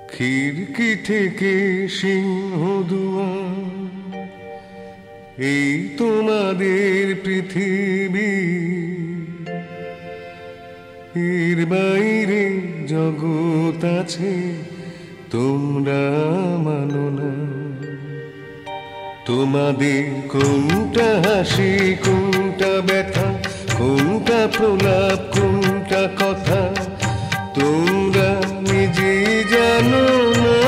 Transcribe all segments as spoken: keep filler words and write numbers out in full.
খিড়কি থেকে সিংহদুয়ার, এই তোমাদের পৃথিবী, এর বাইরে জগৎ আছে তোমরা মানো না। তোমাদের কোনটা হাসি, কোনটা ব্যথা, কোনটা প্রলাপ, কোনটা কথা তোমরা নিজে জানো না।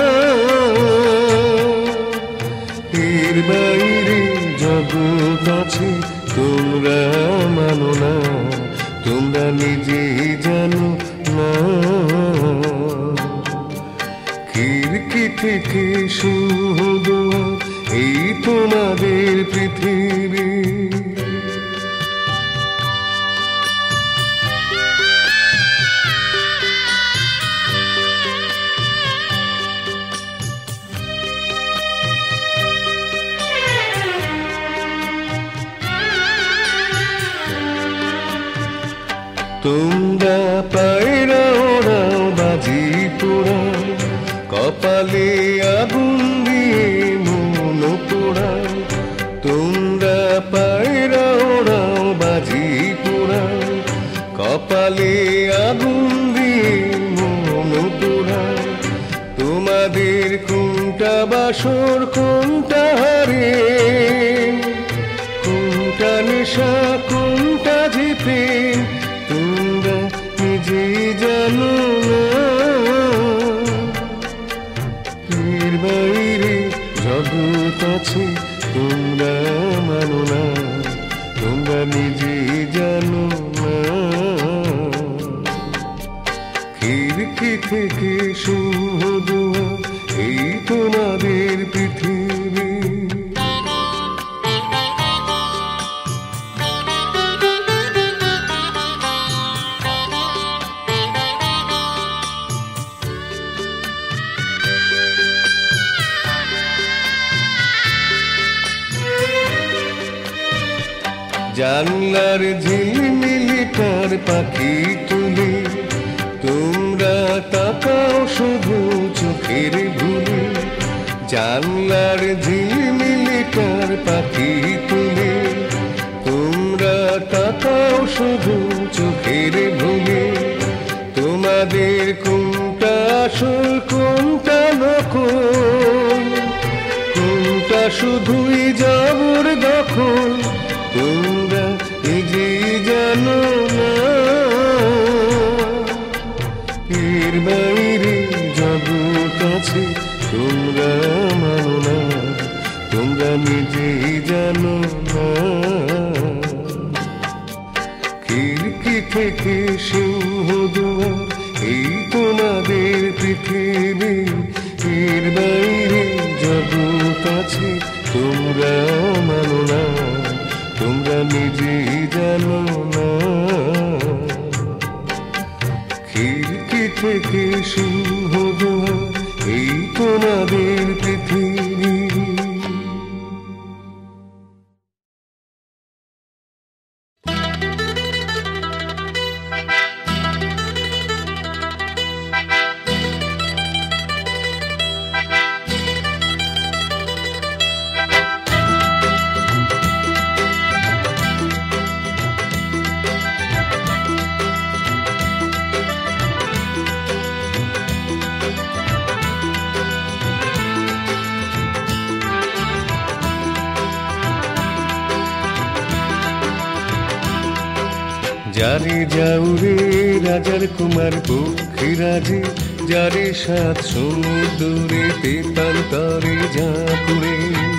এর বাইরে জগৎ আছে তোমরা মানো না, তোমরা নিজে জানো না। খিড়কি থেকে সিংহদুয়ার, এই তোমাদের পৃথিবী। তোমরা পায়রা ওড়াও, বাজি পোড়াও, কপালে আগুন দিয়ে মন পোড়াও। তোমরা পায়রা ওড়াও, বাজি পোড়াও, কপালে আগুন দিয়ে মন পোড়াও। তোমাদের কোনটা বাসর, কোনটা হারে, কোনটা নেশা, কোনটা জিতে তোমরা নিজেই জানো না। এর বাইরে জগৎ আছে তোমরা মানো না, তোমরা নিজেই জানো না। খিড়কি থেকে সিংহদুয়ার, এই তোমাদের পৃথিবী। জানলার ঝিলমিলিটার পাখি তুলে তোমরা তাকাও শুধু চোখের ভুলে। জানলার ঝিলমিলিটার পাখি তুলে তোমরা তাকাও শুধু চোখের ভুলে। তোমাদের কোনটা আসল, কোনটা নকল, কোনটা শুধুই জবর দখল তোমরা নিজেই জানো না। এর বাইরে জগৎ আছে তোমরা মানো না, তোমরা নিজেই জানো না। খিড়কি থেকে সিংহদুয়ার, এই তোমাদের পৃথিবী। এর বাইরে জগৎ আছে তোমরা মানো না, তোমরা নিজেই জানো না। খিড়কি থেকে সিংহদুয়ার, এই তোমাদের পৃথিবী। যারে যাউরে রাজার কুমার পক্ষীরাজে, যারে সাত সমুদ্রে তেতান্তরে ঝাঁকুরে।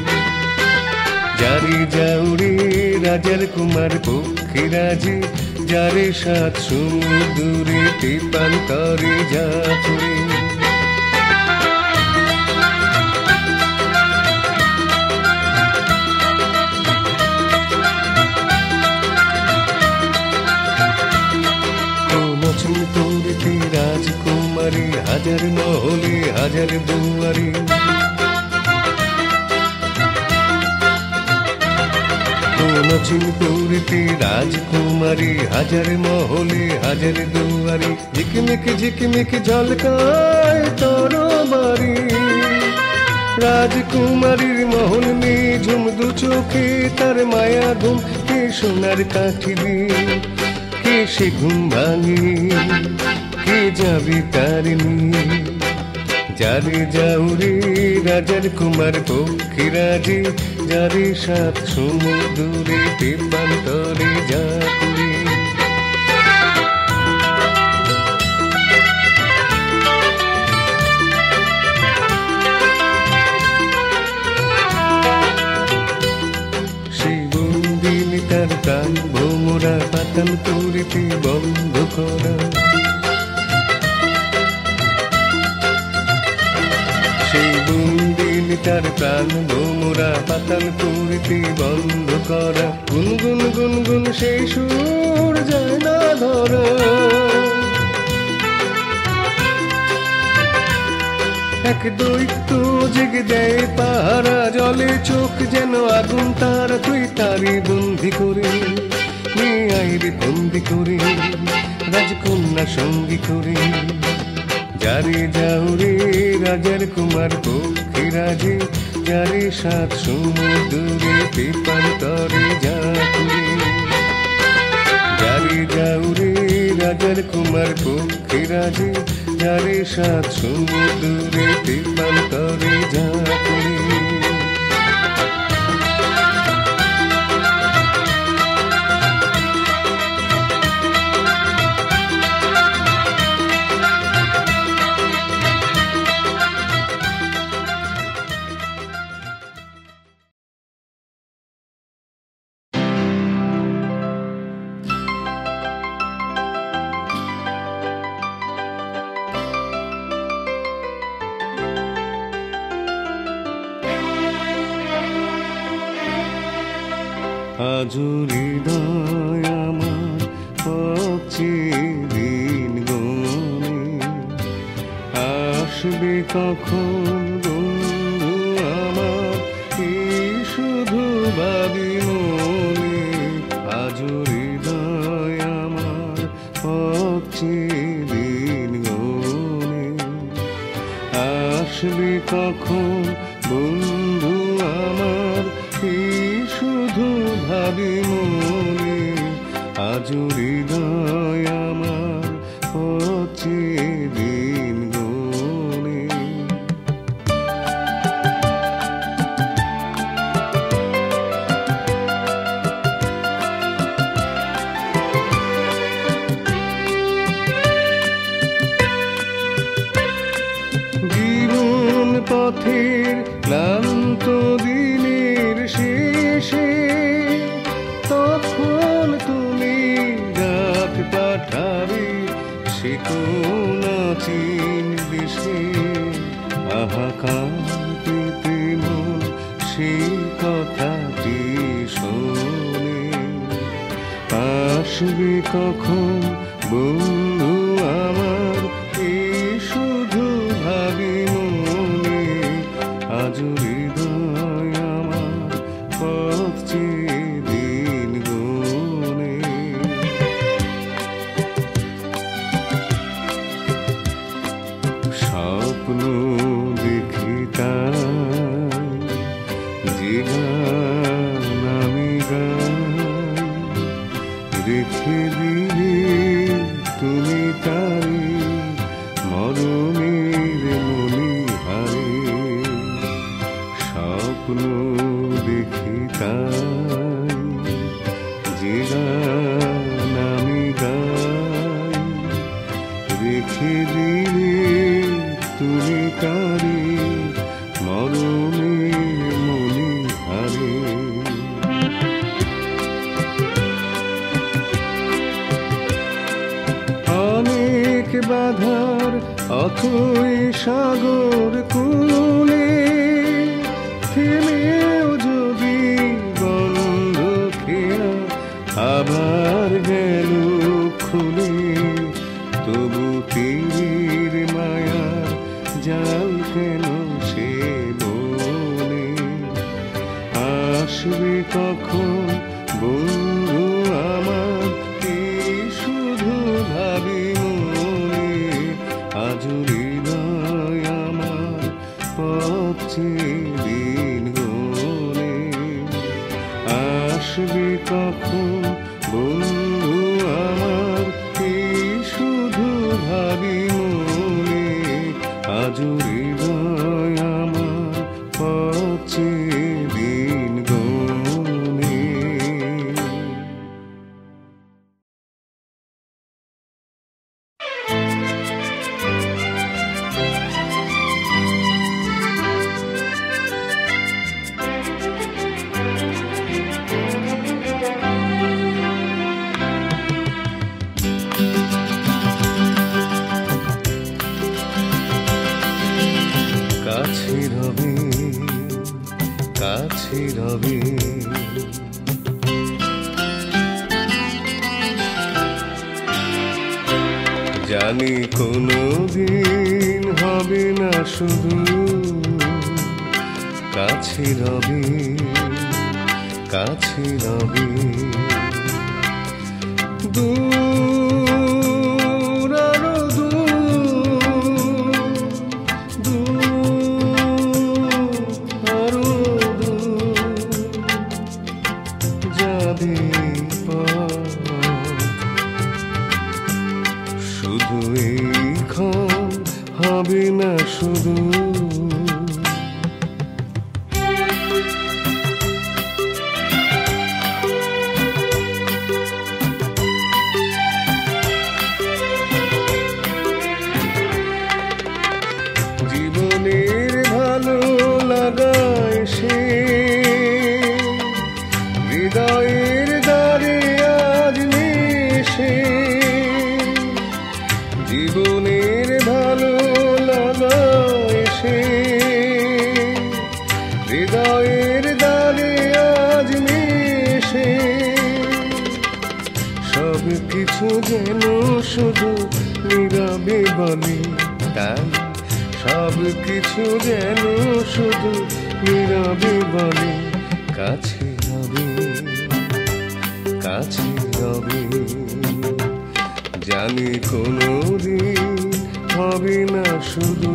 যারে যাউরে রাজার কুমার পক্ষীরাজে, যারে সাত সমুদ্রে তেতান্তরে ঝাঁকুরে। তোরতে রাজকুমারী, হাজার মহলে হাজার দুয়ারি। তোরতে রাজকুমারী, হাজার মহলে হাজার দুয়ারি। ঝিকমিক ঝিকমিক ঝলকায় তোর বাড়ি। রাজকুমারীর মহল নিঝুম দু চোখে তার মায়া ঘুম, কে সোনার কাঠি দিয়ে কে সে ঘুম ভাঙে, কে যাবে তার নিয়ে। যারে যাউরে রাজার কুমার পক্ষীরাজে, যারে সাত সমুদ্রে তেপান্তরে যাকুরে। সেই বন্দিনী তার প্রাণ ভোমরা পাতাল পুরীতে বন্ধ করা। সেই বন্দিনী তার প্রাণ ভোমরা পাতাল পুরীতে বন্ধ করা। গুনগুন গুনগুন সেই সুর যায় না ধরা। এক দৈত্য জেগে দেয় পাহারা, জলে চোখ যেন আগুন তারা। তুই তারি বন্দি করে নিয়ে আইরে বন্দি করে, রাজকন্যা সঙ্গী করে। যারে যাউরে রাজার কুমার পক্ষীরাজে, যারে সাত সমুদ্রে তেপান্তরে যাকুরে। যারে যাউরে রাজার কুমার পক্ষীরাজে, যারে সাত সমুদ্রে তেপান্তরে যাকুরে। আজ হৃদয় আমার পক্ষে দিন গনে, আসবে কখন বন্ধু আমার, এই শুধু ভাবি মনে। আজ হৃদয় আমার পক্ষে দিন গনে, আসবে কখন বন্ধু আমার, এই শুধু ভাবি মনে। আজ হৃদয় আমার পথে দিন গনে। জীবন পথের ক্লান্ত দিনের শেষে, তখন তুমি ডাক পাঠাবে সে কোন চীন দেশে। হাহাকার পেতে মন সেই কথাটি শোনে, আসবে কখন বন্ধু আমার, এই শুধু ভাবি মনে। আজ হৃদয় আমার পথ চেয়ে দিন গনে। স্বপ্ন দেখি তাই যে গান আমি গাই, রেখে দিলে তুমি তারি মরণের মণিহারে। স্বপ্ন দেখি তাই যে গান আমি গাই, রেখে দিলে তুমি তারি মরণের মণিহারে। অনেক বাধার অথই সাগর কূলে, থেমেও যদি বন্ধ খেয়া আবার গেল খুলে, তবু তীরের মায়ার জাল কেন সে বনে। আসবে কখন বন্ধু আমার, এই শুধু ভাবি মনে। আজ হৃদয় আমার আজ হৃদয় আমার পথে দিন গুনে। কাছে রবে কাছে রবে জানি কোনো দিন হবে না শুধু কাছে রবে কাছে রবে দূর আরো দূর দূর আরো দূর যাবে শুধু এইক্ষণ হবে না শুধু জীবনের ভালো লাগায় সে হৃদয়ের দ্বারে আজ নেশে জীবনের ভালো লাগায় সে হৃদয়ের দ্বারে আজ নেশে সব কিছু যেন শুধু নীরবে বলে তাই সব কিছু যেন শুধু নীরবে বলে কাছে রবে কাছে রবে জানি কোনো দিন হবে না শুধু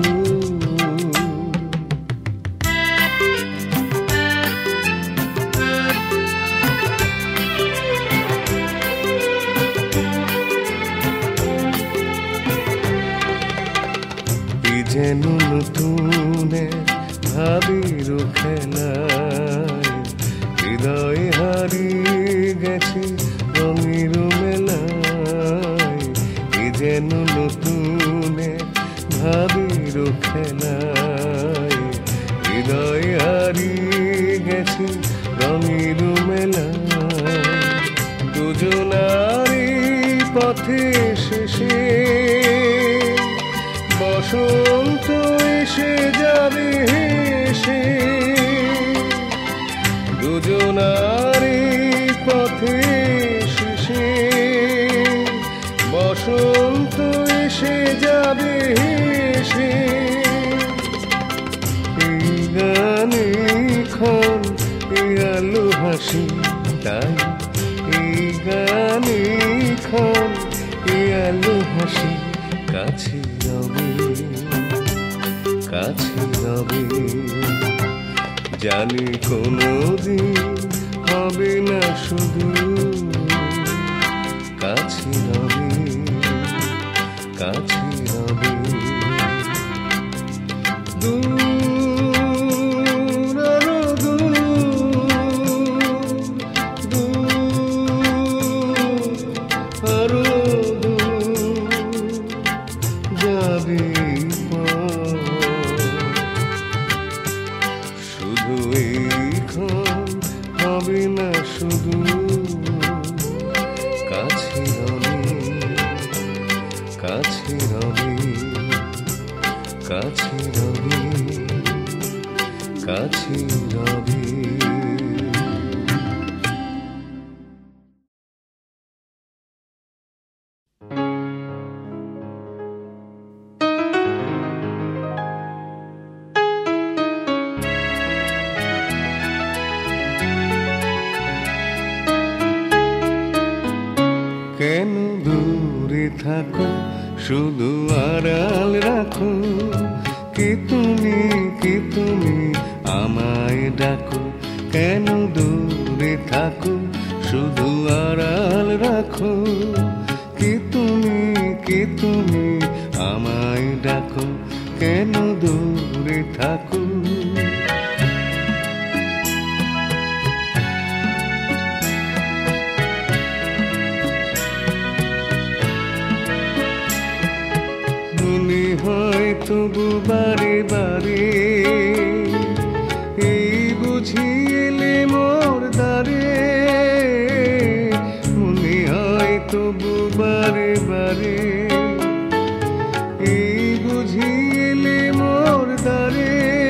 যেন নতুন ভাবির খেলায় হৃদয় হারিয়ে গেছে রঙের মেলায় যেন নতুন ভাবির খেলায় হৃদয় হারিয়ে গেছে রঙের মেলায় দুজনারই পথে শেষে বসন্ত এসে যাবে হেসে দুজনারই পথে শেষে বসন্ত এসে যাবে হেসে এই গানে ক্ষণ এই আলো হাসি তাই এই গানে ক্ষণ এই আলো হাসি কাছে রবে কাছে রবে জানি কোনো দিন হবে না শুধু কাছে রবে কাছে রবে দূর আরো দূর দূর আরো যাবে শুধু এইক্ষণ হবে না শুধু কাছে রবে কাছে রবে কাছে রবে কাছে রবে কেন দূরে থাকো শুধু আড়াল রাখো কি তুমি কি তুমি আমায় ডাকো কেন দূরে থাকো শুধু আড়াল রাখো কি তুমি কি তুমি আমায় ডাকো কেন দূরে থাকো। মনে হয় তবু বারে বারে এই বুঝি এলে মোর দ্বারে। মনে হয় তবু বারে বারে এই বুঝি এলে মোর দ্বারে।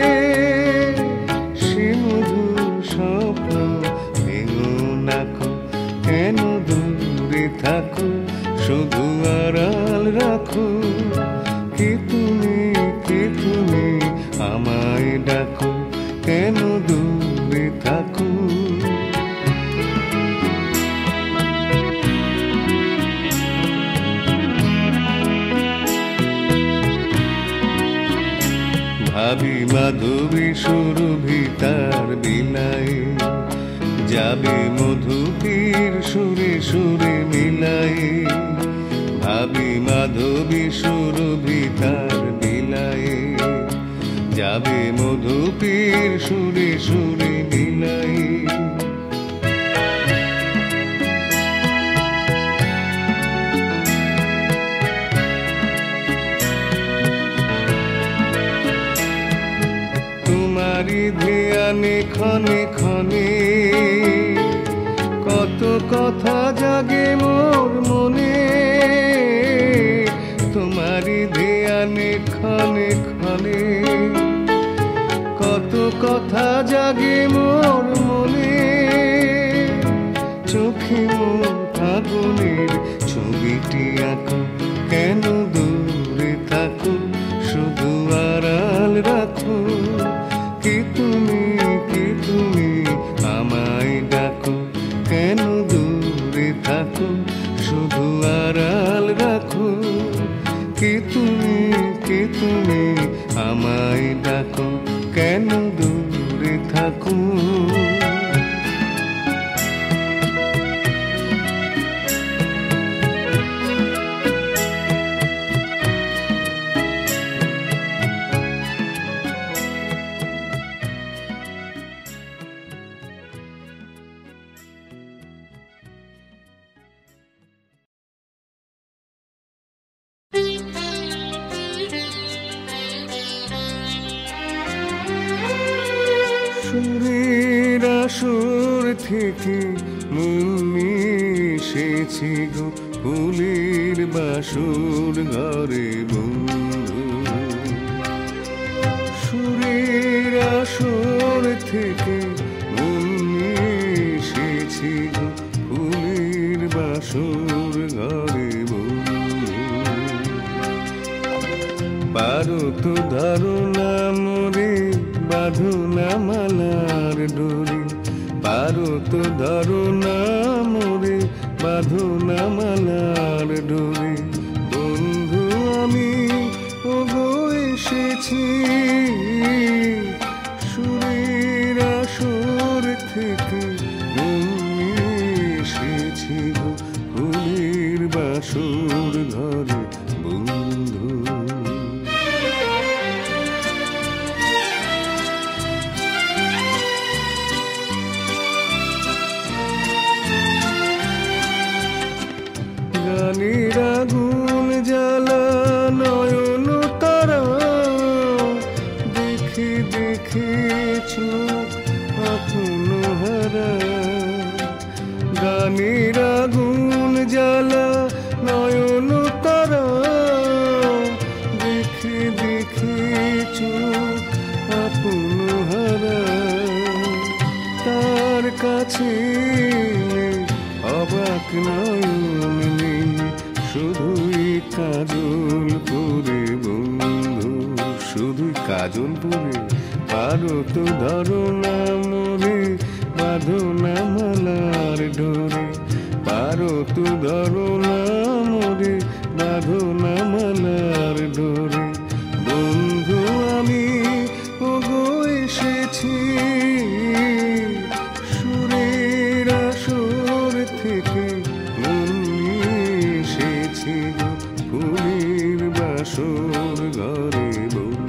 সে মধুর স্বপ্ন ভেঙো নাকো, কেন দূরে থাকো, শুধু আড়াল রাখো। কে তুমি, কে তুমি, আমায় ডাকো, কেন দূরে থাকো। ভাবি মাধবী সুরভি তার বিলায়, যাবে মধুপীর সুরে সুরে মিলায়। ভাবি মাধবী সুরভি তার বিলায়, যাবে মধুপীর সুরে সুরে মিলায়। তোমারি ধ্যানে ক্ষণে ক্ষণে কত কথা জাগে মোর মনে। তোমারি ধ্যানে ক্ষণে ক্ষণে কত কথা জাগে মোর মনে। চোখে মোর ফাগুনের ছবিটি আঁকো, কেন দূরে থাকো, শুধু আড়াল রাখো। কে তুমি, কে তুমি, আমায় ডাকো, কেন দূরে থাকো, শুধু আড়াল রাখো। কে তুমি, কে তুমি, আমায় ডাকো, কেন দূরে থাকো। সুরের আসর থেকে মন মিশেছি গো, ফুলের বাসর ঘরে বন্ধু। সুরের আসর থেকে মন মিশেছি গো, ফুলের বাসর ঘরে বন্ধু। পারো তো ধরো না মোরে, বাঁধো না মালার ডোরে। পারো তো ধরো না মোরে, বাঁধো না মালার ডোরে। বন্ধু আমি ওগো এসেছি, সুরের আসর থেকে মন মিশেছি গো, ফুলের বাসর ঘরে বন্ধু। গানের আগুন জ্বালা নয়ন তারা, দেখে দেখে চোখ আপন হারা। গানের আগুন জ্বালা নয়ন তারা, দেখে দেখে চোখ আপন হারা। তার কাছে অবাক নয়ন নেই, শুধুই কাজল পরে বন্ধু, শুধুই কাজল পরে। পারো তো ধরো না মোরে, বাঁধো না মালার ডোরে। পারো তো ধরো না মোরে, বাঁধো না মালার ডোরে। বন্ধু আমি ওগো এসেছি, সুরের আসর থেকে মন মিশেছি গো, ফুলের বাসর ঘরে বন্ধু।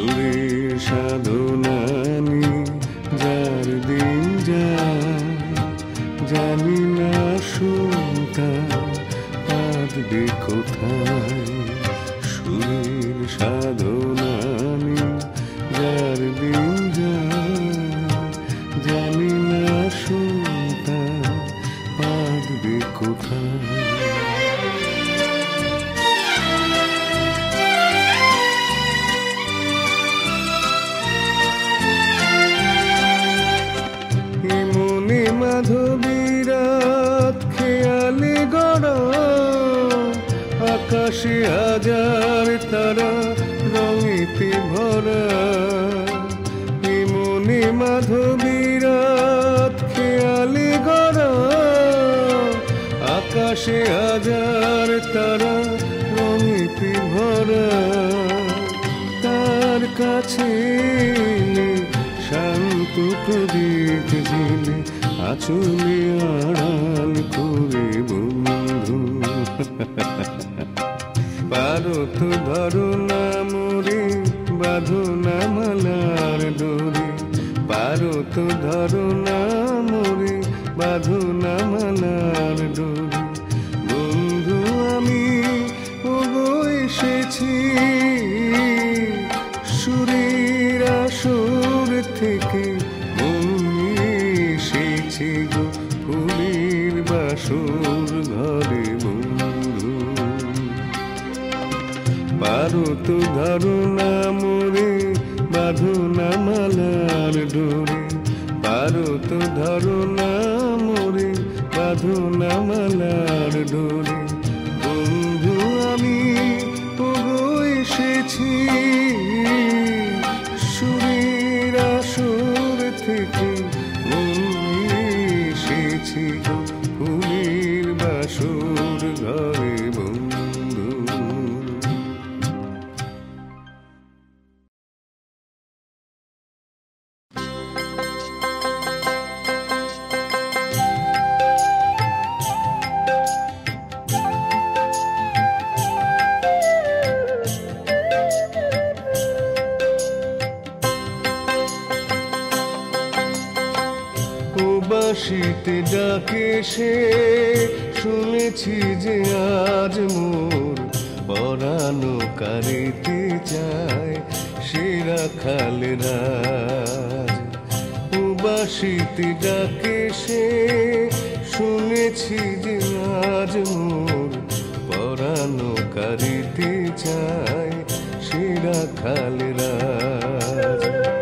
সুরের সাধনানি যার দিন যায়, জানি না সুরটা পাতবে কোথায়। সুরের সাধনানি যার দিন যায়, জানি না সুরটা পাতবে কোথায়। মাধবীরাত খেয়ালে গড়া, আকাশে হাজার তারা রঙেতে ভরা। মনে মাধবীরাত খেয়ালে গড়া, আকাশে হাজার তারা রঙেতে ভরা। তার কাছে শান্ত প্রদীপ জেলে আচলে আড়াল করে বন্ধু। পারো তো ধরো না মোরে, বাঁধো না মালার ডোরে। পারো তো ধরো না মোরে, বাঁধো না মালার ডোরে। বন্ধু আমি ওগো এসেছি সুরের আসর থেকে, এসেছি গো ফুলের বাসর ঘরে বন্ধু। পারো তো ধরো না মোরে, বাঁধো না মালার ডোরে। পারো তো ধরো না মোরে, বাঁধো না মালার ডোরে। বন্ধু আমি ওগো এসেছি সুরের আসর থেকে, এসেছি গো ফুলের বাসর ঘরে বন্ধু। বাঁশিতে ডাকে সে, শুনেছি যে আজ মোর পরানো কারিতে চায় সে রাখাল রাজ। বাঁশিতে ডাকে সে, শুনেছি যে আজ মোর পরানো কারিতে চায় সে রাখাল রাজ।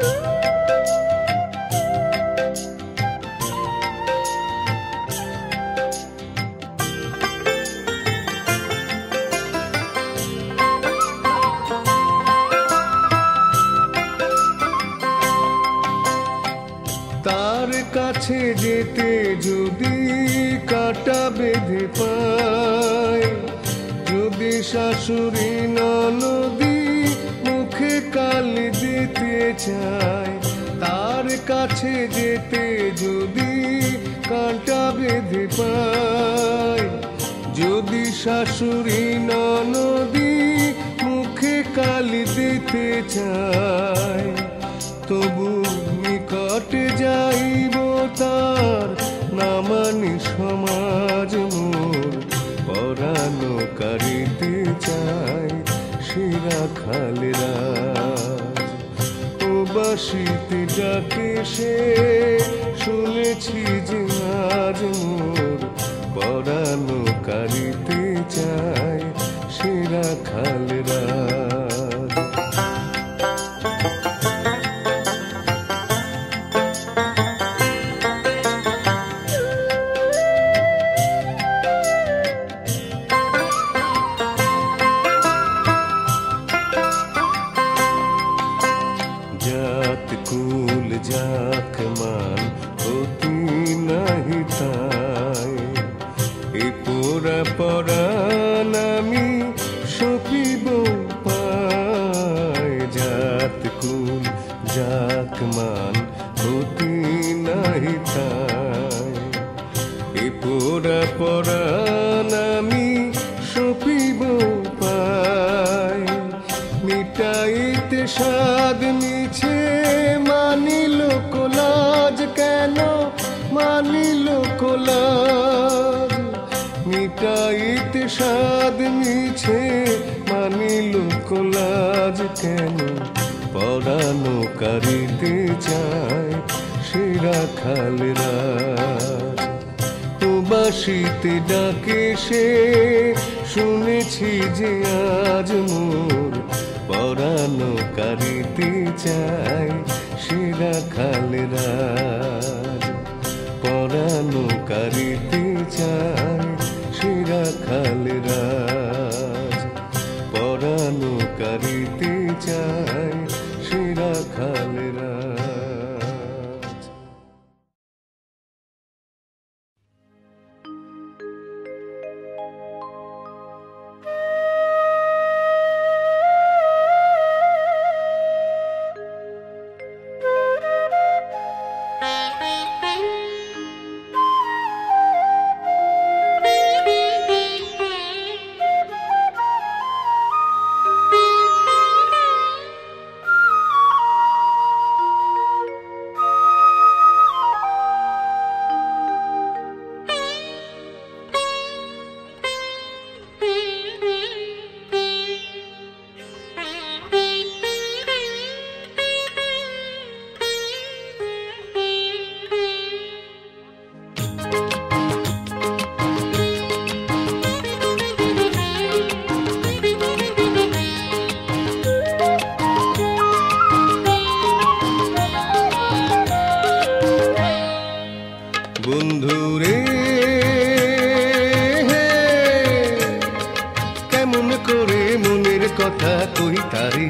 তার কাছে যেতে যদি কাটা বেঁধে পায়, যদি শাশুড়ি ননদি মুখে কালি দিতে চায়। তার কাছে যেতে যদি কাটা বেঁধে পায়, যদি শাশুড়ি ননদি মুখে কালি দিতে চায়। তবু নিকটে যাইব তার, না মানি সমাজ মোর পরানো কারিতে চায় সে রাখাল রাজ। ও বাঁশিতে ডাকে সে, শুনেছি যে আজ মোর পরানো কারিতে চায় সে রাখাল রাজ। জাত কুল জাক মান অতি নাহি তাই, এ পোড়া পরাণ আমি সপিব পায়। জাত কুল জাক মান অতি নাহি তাই, এ পোড়া পরাণ আমি সপিব পায়। মিটাইতে স্বাদ মিছে মানিল কোলাজ কেন মানিল কোলাজ মিটাইতে স্বাদ মিছে মানিল কোলাজ কেন পরানো কারিতে চায় সে রাখাল রাজ বাঁশিতে ডাকে সে শুনেছি যে আজ মোর পরানো কারিতে চায় সে রাখাল রাজ পরানো কারিতে চায় সে রাখাল রাজ পরানো কারিতে চায় সে রাখাল রাজ। বন্ধুরে কেমন করে মনের কথা কই তারে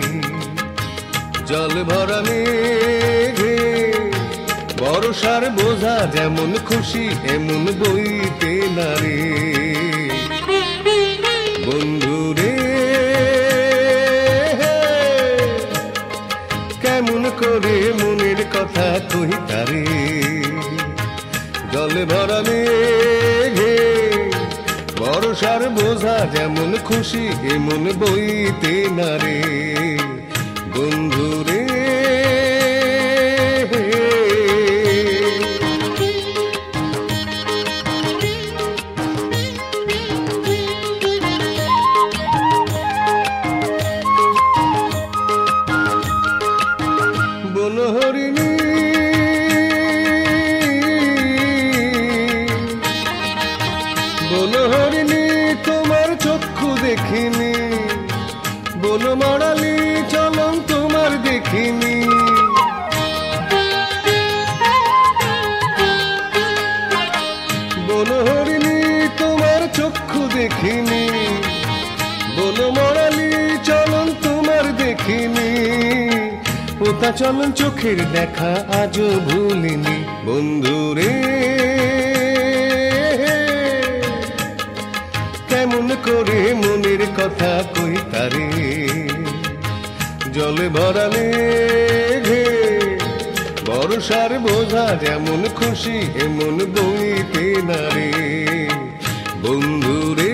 জল ভরা মেঘে বর্ষার বোঝা যেমন খুশি এমন বইতে না রে বন্ধুরে কেমন করে মনের কথা কই তারে জলে ভরা মেঘে বর্ষার বোঝা যেমন খুশি এমন বইতে না রে বন্ধুরে বনহরিণী বনহরিণী তোমার চক্ষু দেখিনি বনমাড়ালি চলন তোমার দেখিনি বনহরিণী তোমার চক্ষু দেখিনি বনমাড়ালি চলন তোমার দেখিনি পোতা চলন চোখের দেখা আজও ভুলিনি বন্ধুরে কেমন করে মনের কথা কই তারে জলে ভরা মেঘে বর্ষার বোঝা যেমন খুশি এমন বইতে না রে বন্ধুরে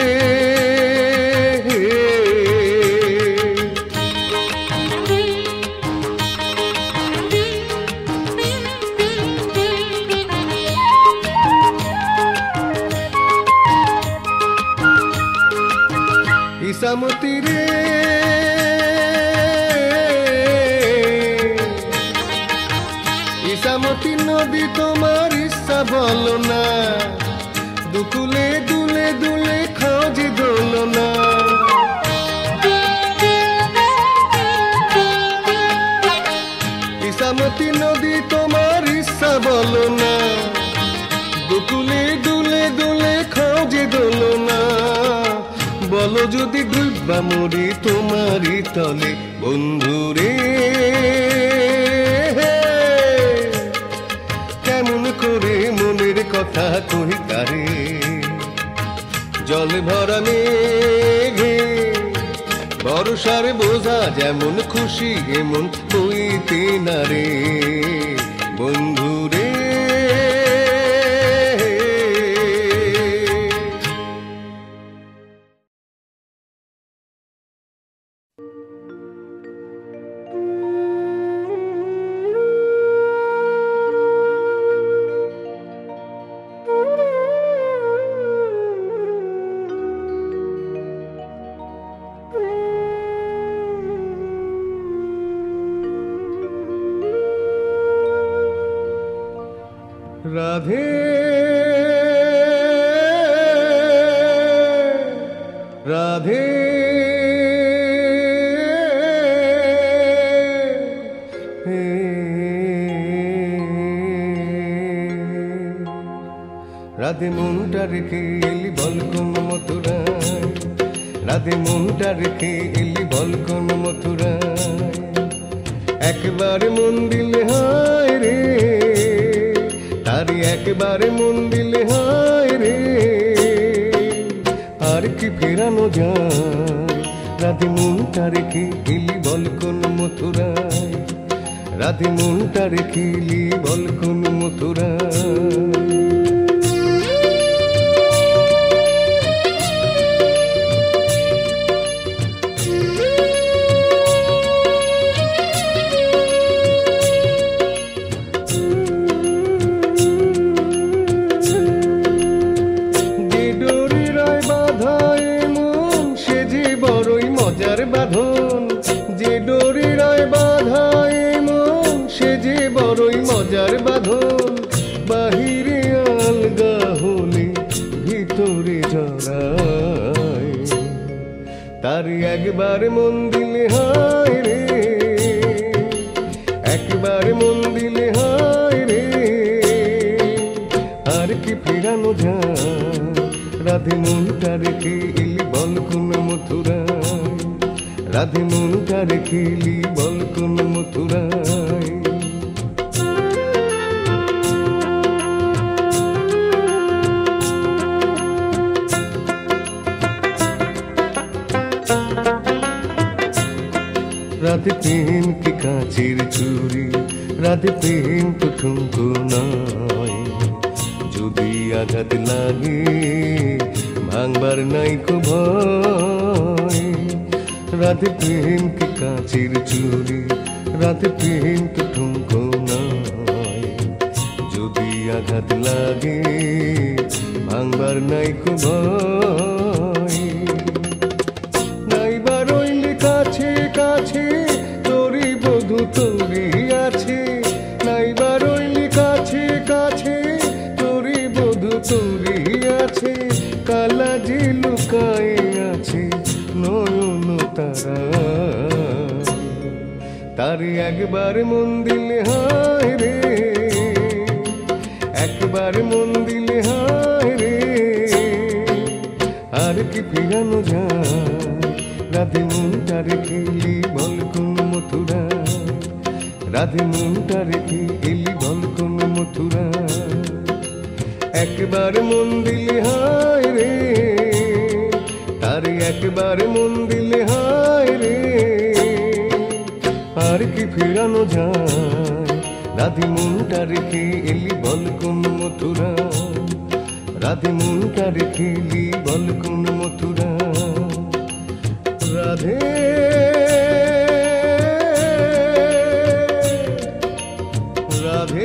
ইসামতি রে ইসামতি নদী তোমার ইচ্ছা বলো না দুকুলে দুলে দুলে খাও যে দোলো না ইসামতি নদী তোমার ইচ্ছা বলো না দুকুলে দুলে দুলে খাও যে দোলো না বলো যদি ডুববা মরি তোমারই তলে বন্ধুরে কেমন করে মনের কথা কই তারে জল ভরা মেঘে বর্ষার বোঝা যেমন খুশি এমন বইতে না রে বন্ধুরে রাধে রাধে রাধে মনটা রেখে এলি বল কোন মথুরায়, রাধে মনটা রেখে এলি বল কোন মথুরায়। একবারে মন দিলে হায় রে, তারি একবারে মন দিলে হায় রে, আর কি ফেরানো যায়। রাধে মনটা রেখে এলি বল কোন মথুরায়, রাধে মনটা রেখে এলি বল কোন মথুরায়। বাঁধন যে ডোরিরায় বাঁধায় মন, সে যে বড়ই মজার বাঁধন। বাহিরে আলগা হলে ভিতরে জড়ায়, তার একবার মন দিলে হায় রে, একবার মন দিলে হায় রে, আর কি ফেরানো যায়। রাধে মনটা রেখে এলি বল কোন মথুরায়, রাধে মনটা রেখে এলি বল কোন মথুরায়। রাধে প্রেম কি কাঁচের চুরি, রাধে প্রেম তো ঠুমকো নয়, যদি আঘাত লাগে ভাঙবার নাই কো ভয়। রাধে প্রেম কি কাঁচের চুরি, রাধে প্রেম তো ঠুমকো নয়, যদি আঘাত লাগে ভাঙবার নাই কো ভয়। নাইবা রইলি কাছে কাছে তোরি বধূ তোরি আছে, নাইবা রইলি কাছে কাছে তোরি বধূ তোরি আছে, কালা যে লুকায়ে আছে নয়ন তারা, তার একবার মন দিলে হায় রে, একবার মন দিলে হায় রে, আর কি ফিরানো যায়। রাধে মনটা রেখে এলি বল কোন মথুরায়, রাধে মনটা রেখে এলি বল কোন মথুরায়। একবার মন দিলে হায় রে, তার একবার মন দিলে হায় রে, আর কি ফেরানো যায়। রাধে মনটা রেখে এলি বল কোন মথুরায়, রাধে মনটা রেখে এলি বল কোন মথুরায়। রাধে রাধে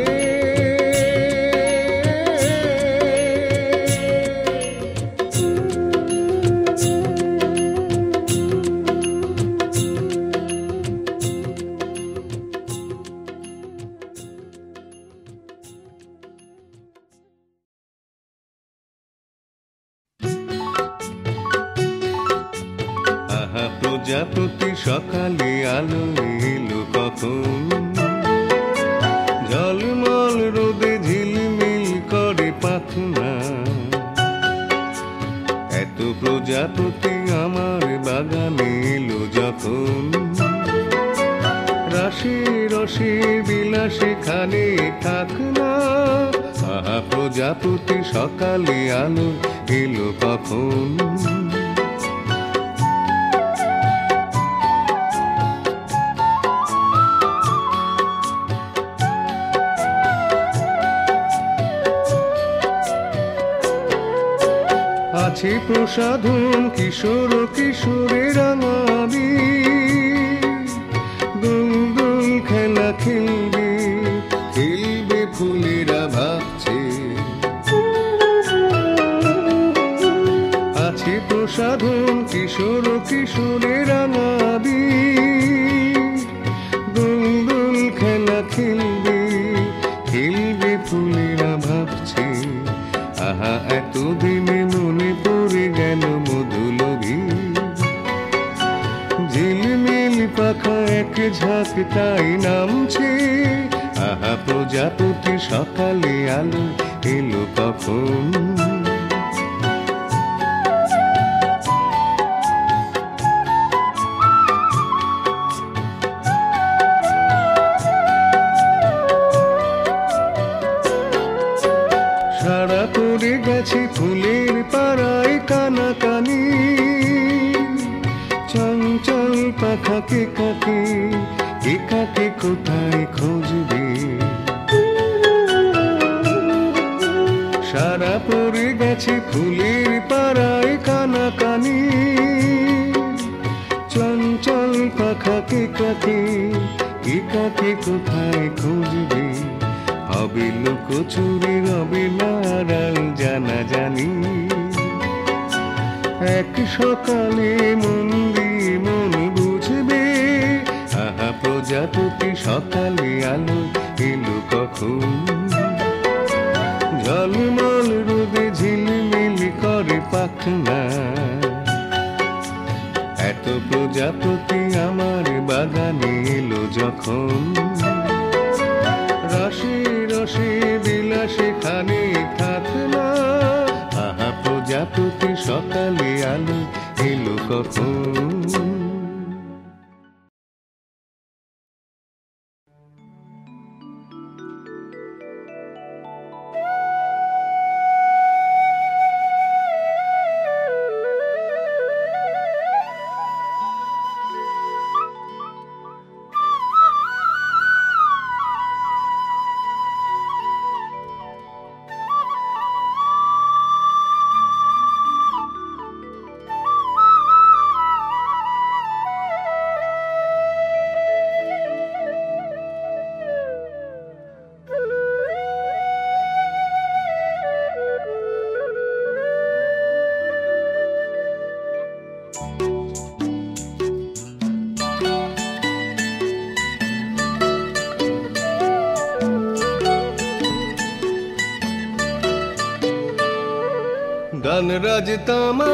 প্রজাপতি সকালে আলো এলো কখন, ঝলমল রোদে ঝিলমিল করে পাখনা। এত প্রজাপতি আমার বাগানে এলো যখন, রাশি রসি বিলাসে খানে থাক না। আহা প্রজাপতি সকালে আলো এলো কখন, আছে প্রসাধন কিশোর কিশোরের রাঙাবি, দুল দুল খেলা খেলবে খেলবে ফুলেরা ভাবছে। আছে প্রসাধন কিশোর কিশোরের রাঙাবি, দুল দুল খেলা খেলবে খেলবে ফুলেরা ভাবছে। নীল পাখা এক ঝাঁক তাই নামছে। আহা প্রজাপতি সকালে আলো এলো কখন। সারা পড়ে গেছে ফুলের পাড়ায় কানাকানি, চঞ্চল পাখাকে কাকে কে কাকে কোথায় খুঁজবে। সারা পড়ে গেছে ফুলের পাড়ায় কানাকানি, চঞ্চল পাখাকে কাকে কে কাকে কোথায় খুঁজবে। হবে লুকোচুরি রবে নারাল জানা জানি, এক সকালে মন দিয়ে মন বুঝবে। আহা প্রজাপতি সকালে আলো এলো কখন। ঝলমল রোদে ঝিলমিল করে পাখনা, এত প্রজাপতি আমার বাগানে এলো যখন। রসে রসে বিলাসে খানে থাক না, আহা প্রজাপতি সকালে আলো এলো কখন। গানরাজ তামা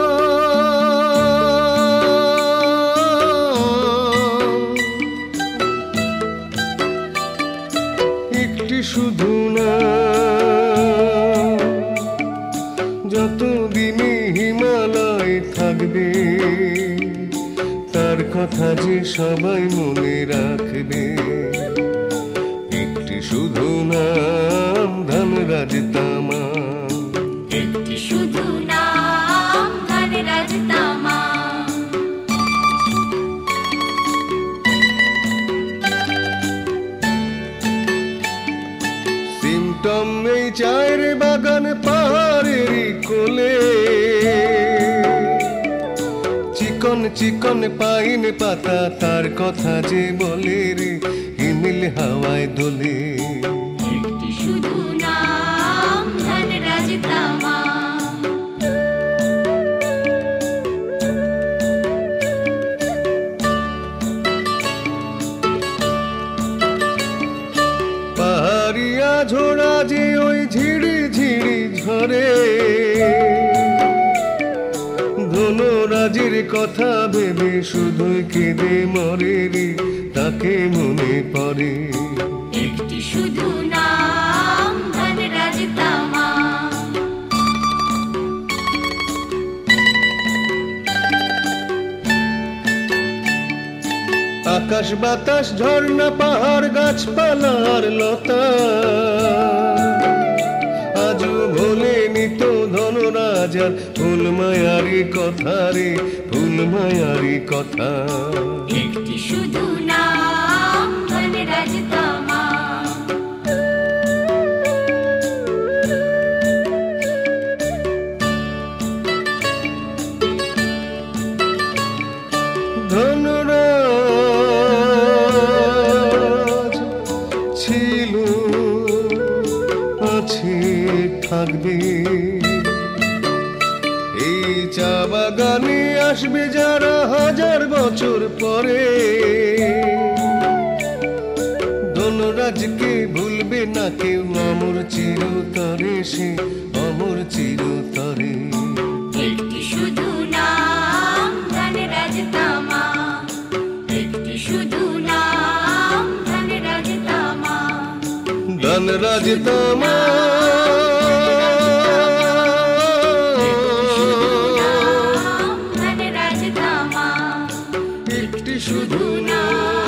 একটি শুধু না, যতদিনে হিমালয় থাকবে তার কথা যে সবাই মনে রাখবে। একটি শুধু নাম ধনরাজ তামা, একটি শুধু নাম ধনরাজ তামা। সিমটম এই চায়ের বাগান পাহাড়ের কোলে, চিকন চিকন পাইন পাতা তার কথা যে বলে রে হিমেল হাওয়ায় দোলে। একটি শুধু নাম ধনরাজ তামা। পাহাড়িয়া ঝোড়া যে ওই ঝিড়ি ঝিড়ি ঝরে, ধনরাজের কথা ভেবে শুধুই কেঁদে মরে রে তাকে মনে পড়ে। একটি শুধু নাম ধনরাজ তামা। আকাশ বাতাস ঝর্ণা পাহাড় গাছপালার লতা আজও ভোলেনি তো ধনরাজার ফুল মায়ারি কথা রে, ফুল মায়ারি কথা। একটি শুধু নাম ধনরাজ তামা। ধনরাজ ছিল আছে থাকবে, এই চা বাগানে আসবে যারা হাজার বছর পরে। ধনরাজকে ভুলবে না কেউ, অমর চিরতরে সে, অমর চিরতরে। একটি শুধু নাম ধনরাজ তামা। একটি ধনরাজ তামা ধনরাজ তামা একটি শুধু নাম